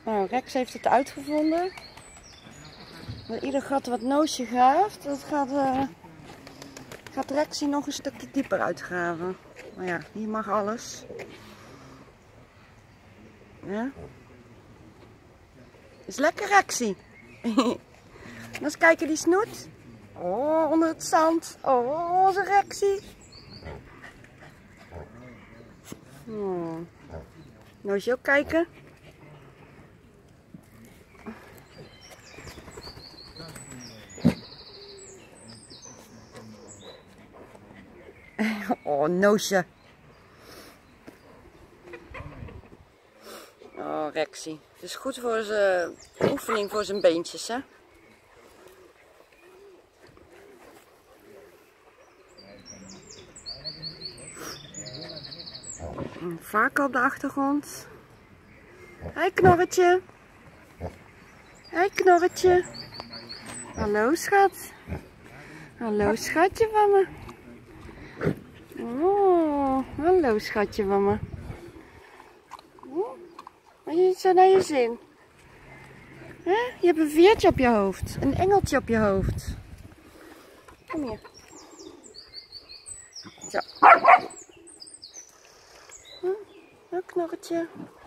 Nou, Rex heeft het uitgevonden. Dat ieder gat wat Noosje graaft, dat gaat Rexie nog een stukje dieper uitgraven. Maar ja, hier mag alles. Ja. Is lekker, Rexie. Eens kijken die snoet. Oh, onder het zand. Oh, onze Rexie. Oh. Noosje ook kijken. Oh, Noosje. Oh, Rexie. Het is goed voor zijn oefening voor zijn beentjes, hè? Een varken op de achtergrond. Hé, Knorretje. Hé, Knorretje. Hallo, schat. Hallo, schatje van me. Oh, hallo, schatje van me. Heb je niet zo naar je zin? Je hebt een veertje op je hoofd. Een engeltje op je hoofd. Kom hier. Zo. Knorretje.